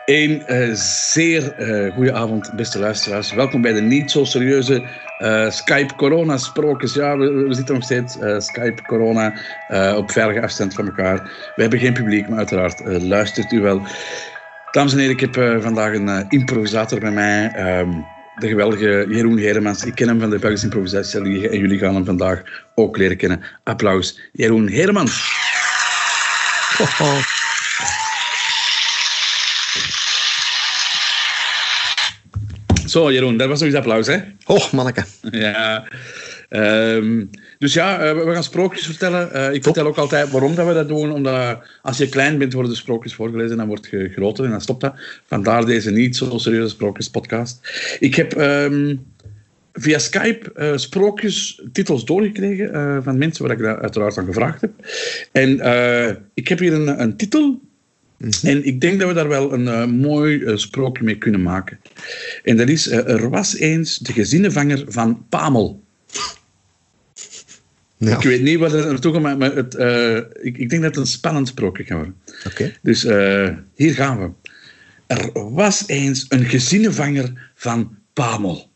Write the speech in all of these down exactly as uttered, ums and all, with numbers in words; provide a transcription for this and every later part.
Een uh, zeer uh, goede avond, beste luisteraars. Welkom bij de niet zo serieuze uh, Skype-corona-sprookjes. Ja, we, we zitten nog steeds uh, Skype-corona uh, op veilige afstand van elkaar. We hebben geen publiek, maar uiteraard uh, luistert u wel. Dames en heren, ik heb uh, vandaag een uh, improvisator bij mij. Um, de geweldige Jeroen Heremans. Ik ken hem van de Belgische Improvisatieliga en jullie gaan hem vandaag ook leren kennen. Applaus, Jeroen Heremans. Oh, oh. Zo, Jeroen, dat was nog eens applaus, hè? Oh, manneke. Ja. Um, dus ja, uh, we gaan sprookjes vertellen. Uh, ik vertel ook altijd waarom dat we dat doen. Omdat uh, als je klein bent, worden de sprookjes voorgelezen en dan word je groter en dan stopt dat. Vandaar deze niet zo serieuze sprookjespodcast. Ik heb um, via Skype uh, sprookjestitels doorgekregen uh, van mensen waar ik dat uiteraard aan gevraagd heb. En uh, ik heb hier een, een titel. Mm-hmm. En ik denk dat we daar wel een uh, mooi uh, sprookje mee kunnen maken. En dat is, uh, er was eens de gezinnenvanger van Pamel. Ja. Ik weet niet wat er naartoe gaat, maar het, uh, ik, ik denk dat het een spannend sprookje kan worden. Okay. Dus uh, hier gaan we. Er was eens een gezinnenvanger van Pamel.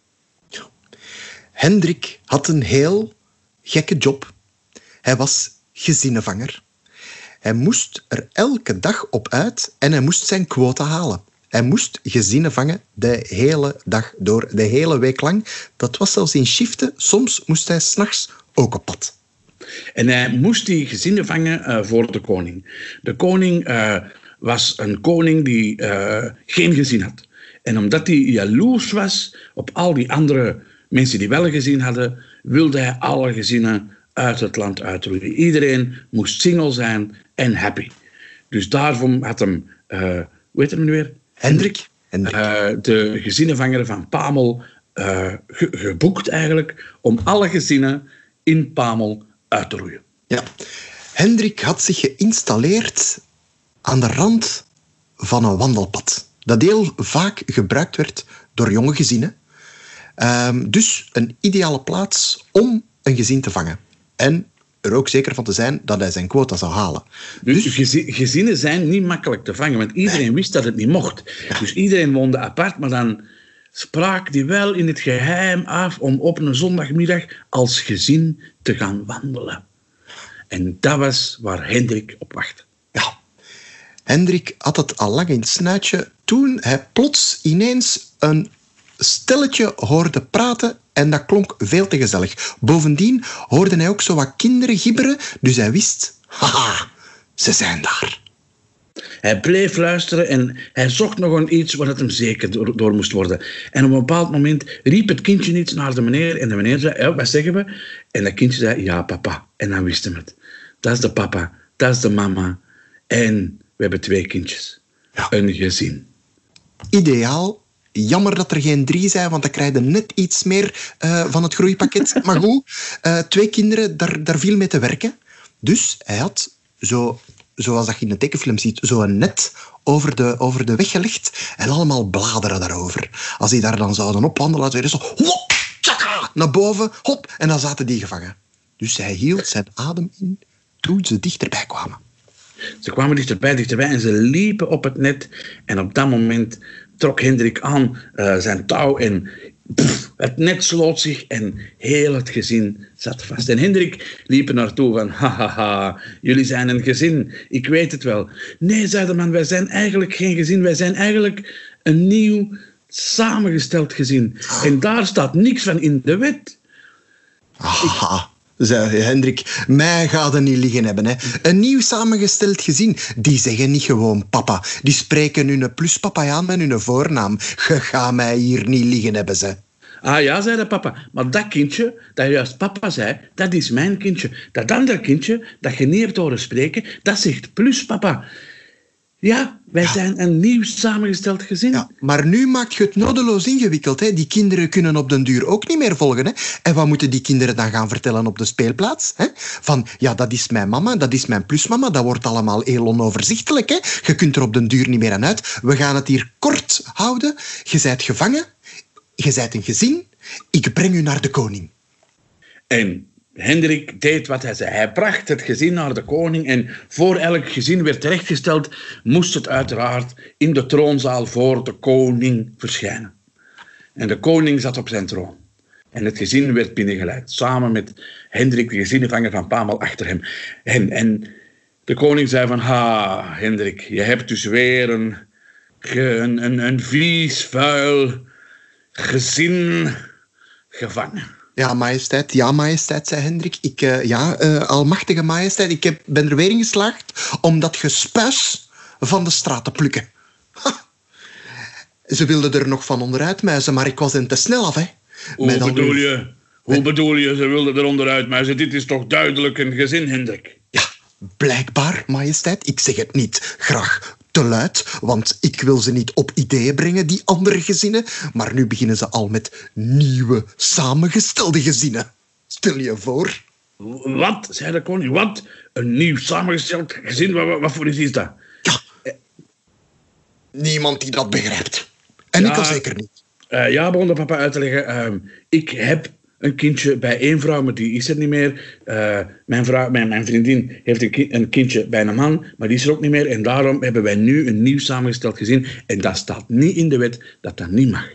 Hendrik had een heel gekke job. Hij was gezinnenvanger. Hij moest er elke dag op uit en hij moest zijn quota halen. Hij moest gezinnen vangen de hele dag door, de hele week lang. Dat was zelfs in shiften. Soms moest hij 's nachts ook op pad. En hij moest die gezinnen vangen uh, voor de koning. De koning uh, was een koning die uh, geen gezin had. En omdat hij jaloers was op al die andere mensen die wel een gezin hadden, wilde hij alle gezinnen uit het land uitroeien. Iedereen moest single zijn en happy. Dus daarom had hem, uh, hoe heet hem nu weer? Hendrik. Hendrik. Uh, de gezinnenvanger van Pamel uh, ge- geboekt eigenlijk om alle gezinnen in Pamel uit te roeien. Ja. Hendrik had zich geïnstalleerd aan de rand van een wandelpad. Dat heel vaak gebruikt werd door jonge gezinnen. Um, dus een ideale plaats om een gezin te vangen. En er ook zeker van te zijn dat hij zijn quota zou halen. Dus, dus gezi- gezinnen zijn niet makkelijk te vangen, want iedereen wist dat het niet mocht. Ja. Dus iedereen woonde apart, maar dan spraak die wel in het geheim af om op een zondagmiddag als gezin te gaan wandelen. En dat was waar Hendrik op wachtte. Ja. Hendrik had het al lang in het snuitje toen hij plots ineens een stelletje hoorde praten en dat klonk veel te gezellig. Bovendien hoorde hij ook zo wat kinderen gibberen, dus hij wist, haha, ze zijn daar. Hij bleef luisteren en hij zocht nog een iets waar het hem zeker door, door moest worden. En op een bepaald moment riep het kindje iets naar de meneer en de meneer zei, ja, wat zeggen we? En dat kindje zei, ja, papa. En dan wist hij het. Dat is de papa, dat is de mama en we hebben twee kindjes. Ja. Een gezin. Ideaal. Jammer dat er geen drie zijn, want dan krijg je net iets meer uh, van het groeipakket. Maar goed, uh, twee kinderen, daar, daar viel mee te werken. Dus hij had, zo, zoals dat je in een tekenfilm ziet, zo een net over de, over de weg gelegd en allemaal bladeren daarover. Als die daar dan zouden opwandelen, dan zo hop, tjaka, naar boven, hop, en dan zaten die gevangen. Dus hij hield zijn adem in toen ze dichterbij kwamen. Ze kwamen dichterbij, dichterbij en ze liepen op het net. En op dat moment trok Hendrik aan uh, zijn touw en pff, het net sloot zich en heel het gezin zat vast. En Hendrik liep er naartoe van, hahaha, jullie zijn een gezin, ik weet het wel. Nee, zei de man, wij zijn eigenlijk geen gezin, wij zijn eigenlijk een nieuw samengesteld gezin. En daar staat niks van in de wet. Aha. Zei Hendrik, mij gaat het niet liggen hebben. Hè. Een nieuw samengesteld gezin, die zeggen niet gewoon papa. Die spreken hun pluspapa aan met hun voornaam. Je gaat mij hier niet liggen hebben, ze. Ah ja, zei de papa, maar dat kindje, dat juist papa zei, dat is mijn kindje. Dat andere kindje, dat je niet hebt horen spreken, dat zegt pluspapa. Ja, wij ja. zijn een nieuw samengesteld gezin. Ja, maar nu maak je het nodeloos ingewikkeld. Hè? Die kinderen kunnen op den duur ook niet meer volgen. Hè? En wat moeten die kinderen dan gaan vertellen op de speelplaats? Hè? Van, ja, dat is mijn mama, dat is mijn plusmama. Dat wordt allemaal heel onoverzichtelijk. Hè? Je kunt er op den duur niet meer aan uit. We gaan het hier kort houden. Je bent gevangen. Je bent een gezin. Ik breng u naar de koning. En Hendrik deed wat hij zei. Hij bracht het gezin naar de koning en voor elk gezin werd terechtgesteld, moest het uiteraard in de troonzaal voor de koning verschijnen. En de koning zat op zijn troon. En het gezin werd binnengeleid, samen met Hendrik, de gezinnenvanger van Pamel, achter hem. En, en de koning zei van, ha, Hendrik, je hebt dus weer een, een, een, een vies, vuil gezin gevangen. Ja, majesteit, ja, majesteit, zei Hendrik. Ik, uh, ja, uh, almachtige majesteit, ik heb, ben er weer in geslaagd om dat gespuis van de straat te plukken. Ha. Ze wilden er nog van onderuit muizen, maar ik was hen te snel af, hè. Hoe bedoel je? Hoe Met... bedoel je, ze wilden er onderuit muizen? Dit is toch duidelijk een gezin, Hendrik? Ja, blijkbaar, majesteit. Ik zeg het niet graag te luid, want ik wil ze niet op ideeën brengen, die andere gezinnen. Maar nu beginnen ze al met nieuwe, samengestelde gezinnen. Stel je voor. Wat, zei de koning, wat? Een nieuw samengesteld gezin? Wat, wat voor iets is dat? Ja, niemand die dat begrijpt. En ja, ik al zeker niet. Uh, ja, begon de papa uit te leggen. Uh, ik heb een kindje bij één vrouw, maar die is er niet meer. Uh, mijn, vrouw, mijn, mijn vriendin heeft een, ki- een kindje bij een man, maar die is er ook niet meer. En daarom hebben wij nu een nieuw samengesteld gezin. En dat staat niet in de wet dat dat niet mag.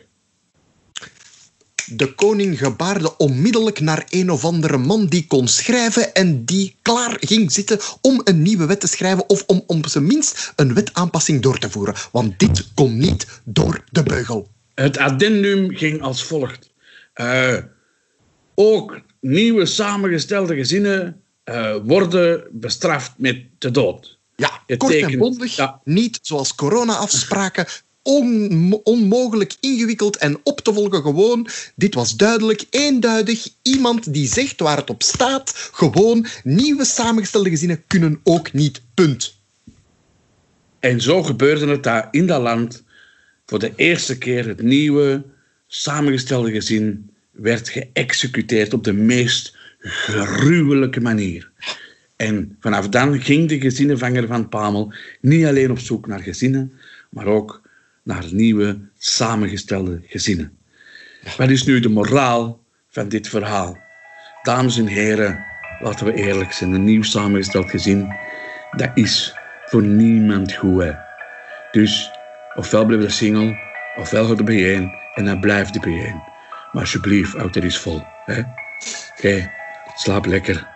De koning gebaarde onmiddellijk naar een of andere man die kon schrijven en die klaar ging zitten om een nieuwe wet te schrijven of om op zijn minst een wetaanpassing door te voeren. Want dit kon niet door de beugel. Het addendum ging als volgt. Uh, ook nieuwe samengestelde gezinnen uh, worden bestraft met de dood. Ja, het kort tekent, en bondig, ja. Niet zoals corona-afspraken, on- onmogelijk ingewikkeld en op te volgen gewoon. Dit was duidelijk, eenduidig. Iemand die zegt waar het op staat, gewoon nieuwe samengestelde gezinnen kunnen ook niet, punt. En zo gebeurde het daar in dat land voor de eerste keer het nieuwe samengestelde gezin werd geëxecuteerd op de meest gruwelijke manier. En vanaf dan ging de gezinnenvanger van Pamel niet alleen op zoek naar gezinnen, maar ook naar nieuwe samengestelde gezinnen. Wat is nu de moraal van dit verhaal? Dames en heren, laten we eerlijk zijn, een nieuw samengesteld gezin, dat is voor niemand goed. Hè. Dus ofwel blijf je single, ofwel gaat er bijeen en dan blijft er bijeen. Maar alsjeblieft, houd er eens vol. Oké, okay. Slaap lekker.